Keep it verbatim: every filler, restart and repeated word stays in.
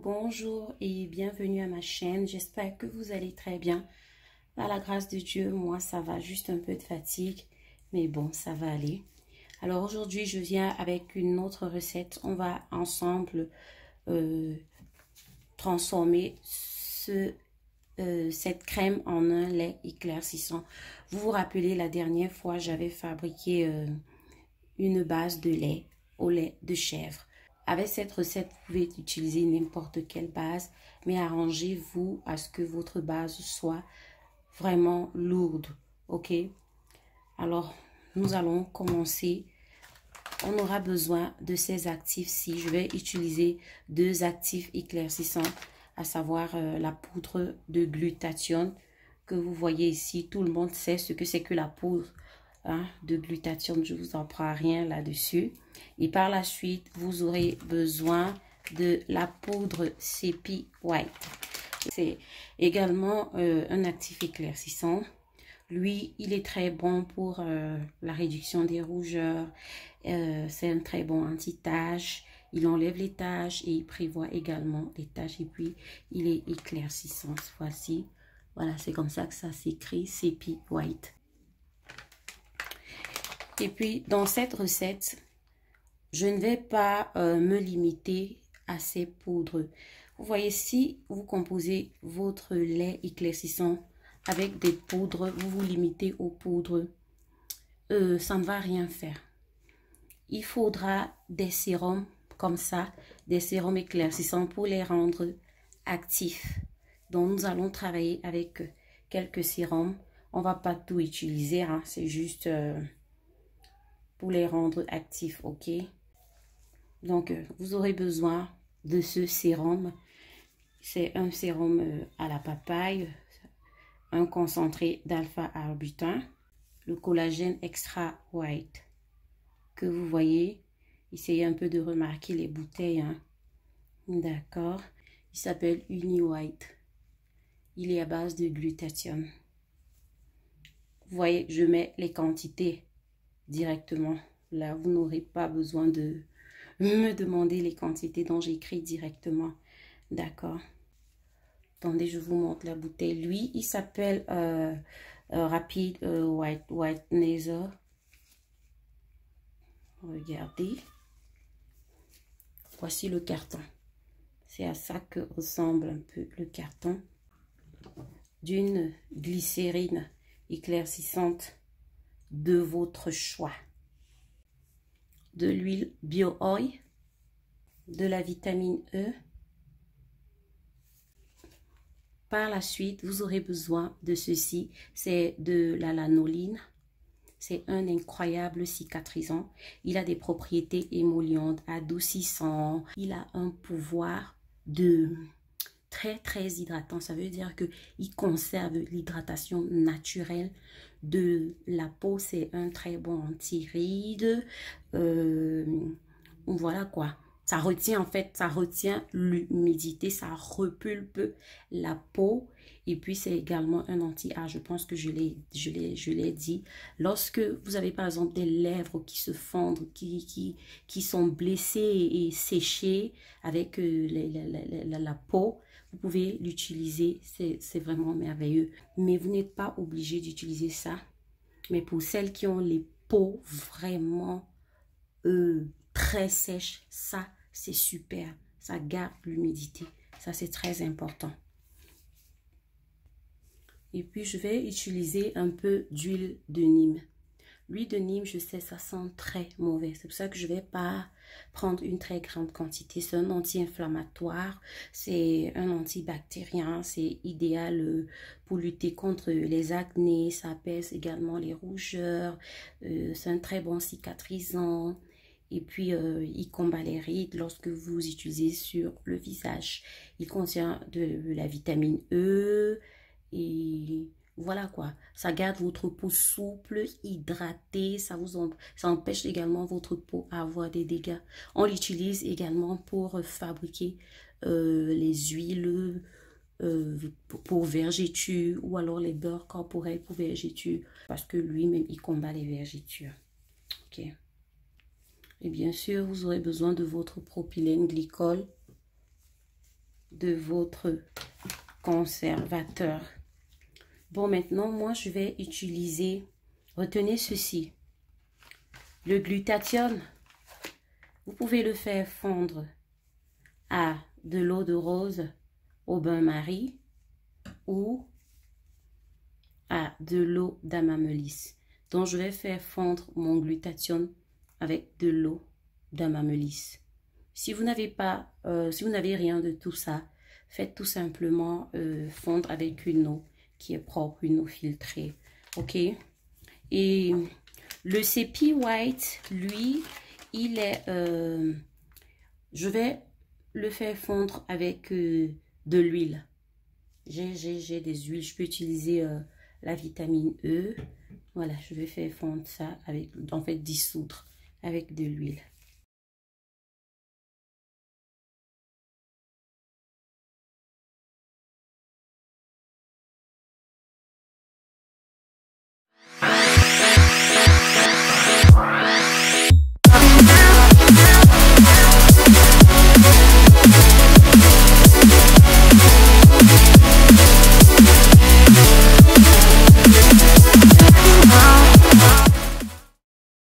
bonjour et bienvenue à ma chaîne. J'espère que vous allez très bien. Par la grâce de Dieu, moi ça va, juste un peu de fatigue, mais bon, ça va aller. Alors aujourd'hui, je viens avec une autre recette. On va ensemble euh, transformer ce, euh, cette crème en un lait éclaircissant. Vous vous rappelez, la dernière fois, j'avais fabriqué euh, une base de lait au lait de chèvre. Avec cette recette, vous pouvez utiliser n'importe quelle base, mais arrangez-vous à ce que votre base soit vraiment lourde, ok? Alors, nous allons commencer. On aura besoin de ces actifs-ci. Je vais utiliser deux actifs éclaircissants, à savoir euh, la poudre de glutathione que vous voyez ici. Tout le monde sait ce que c'est que la poudre hein, de glutathione. Je ne vous apprends rien là-dessus. Et par la suite, vous aurez besoin de la poudre C P White. C'est également euh, un actif éclaircissant. Lui, il est très bon pour euh, la réduction des rougeurs. Euh, c'est un très bon anti-taches. Il enlève les taches et il prévoit également les taches. Et puis, il est éclaircissant cette fois-ci. Voilà, c'est comme ça que ça s'écrit, C P White. Et puis, dans cette recette, je ne vais pas euh, me limiter à ces poudres. Vous voyez, si vous composez votre lait éclaircissant avec des poudres, vous vous limitez aux poudres, euh, ça ne va rien faire. Il faudra des sérums comme ça, des sérums éclaircissants pour les rendre actifs. Donc, nous allons travailler avec quelques sérums. On ne va pas tout utiliser, hein, c'est juste euh, pour les rendre actifs, ok? Donc, euh, vous aurez besoin de ce sérum. C'est un sérum euh, à la papaye, un concentré d'alpha-arbutin, le collagène extra white que vous voyez. Essayez un peu de remarquer les bouteilles. Hein. D'accord. Il s'appelle Uni-White. Il est à base de glutathione. Vous voyez, je mets les quantités directement. Là, vous n'aurez pas besoin de me demander les quantités dont j'écris directement. D'accord. Attendez, je vous montre la bouteille. Lui, il s'appelle euh, euh, Rapid euh, White Whitener. Regardez. Voici le carton. C'est à ça que ressemble un peu le carton d'une glycérine éclaircissante de votre choix. De l'huile bio-oil, de la vitamine E. Par la suite, vous aurez besoin de ceci, c'est de la lanoline. C'est un incroyable cicatrisant. Il a des propriétés émollientes, adoucissant. Il a un pouvoir de très très hydratant. Ça veut dire que il conserve l'hydratation naturelle de la peau. C'est un très bon anti-rides. Euh, voilà quoi. Ça retient en fait, ça retient l'humidité, ça repulpe la peau. Et puis c'est également un anti-âge. Je pense que je l'ai je l'ai je l'ai dit. Lorsque vous avez par exemple des lèvres qui se fondent, qui, qui, qui sont blessées et séchées avec euh, la, la, la, la peau, vous pouvez l'utiliser. C'est vraiment merveilleux. Mais vous n'êtes pas obligé d'utiliser ça. Mais pour celles qui ont les peaux vraiment euh, très sèches, ça c'est super. Ça garde l'humidité. Ça c'est très important. Et puis, je vais utiliser un peu d'huile de Nîmes. L'huile de Nîmes, je sais, ça sent très mauvais. C'est pour ça que je ne vais pas prendre une très grande quantité. C'est un anti-inflammatoire, c'est un antibactérien. C'est idéal pour lutter contre les acnés. Ça apaise également les rougeurs. Euh, c'est un très bon cicatrisant. Et puis, euh, il combat les rides lorsque vous utilisez sur le visage. Il contient de la vitamine E. Et voilà quoi, ça garde votre peau souple, hydratée, ça vous en, ça empêche également votre peau à avoir des dégâts. On l'utilise également pour fabriquer euh, les huiles euh, pour, pour vergetures ou alors les beurres corporels pour vergetures parce que lui-même il combat les vergetures. Ok. Et bien sûr, vous aurez besoin de votre propylène glycol. de votre conservateur. Bon, maintenant, moi, je vais utiliser, retenez ceci, le glutathione. Vous pouvez le faire fondre à de l'eau de rose au bain-marie ou à de l'eau d'amamélis. Donc, je vais faire fondre mon glutathione avec de l'eau d'amamélis. Si vous n'avez pas, euh, si vous n'avez rien de tout ça, faites tout simplement euh, fondre avec une eau qui est propre, une eau filtrée. Ok? Et le Cepi White, lui, il est... Euh, je vais le faire fondre avec euh, de l'huile. J'ai des huiles. Je peux utiliser euh, la vitamine E. Voilà, je vais faire fondre ça avec, en fait, dissoudre avec de l'huile.